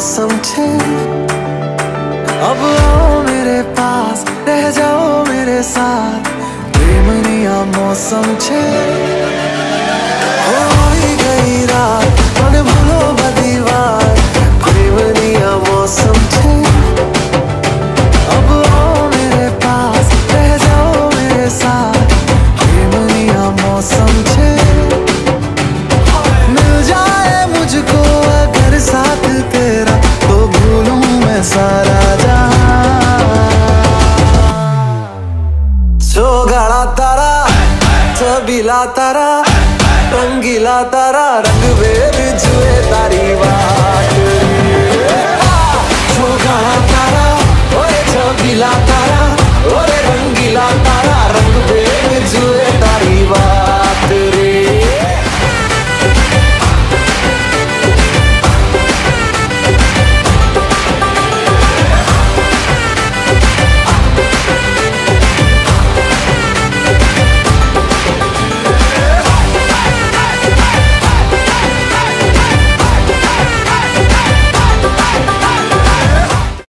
मौसम छे। अब आओ मेरे पास, रह जाओ मेरे साथ, प्रेमनिया मौसम छे। हो गई रात, मन भूलो बदी बात, प्रेमनिया मौसम छे। अब आओ मेरे पास, रह जाओ मेरे साथ, प्रेमनिया मौसम छे। मिल जाए मुझको अगर साथ तेरा, तो भूलूं मैं सारा गाड़ा तारा, छबीला तारा, रंगीला तारा, रंग बेर जुए तारी वाह।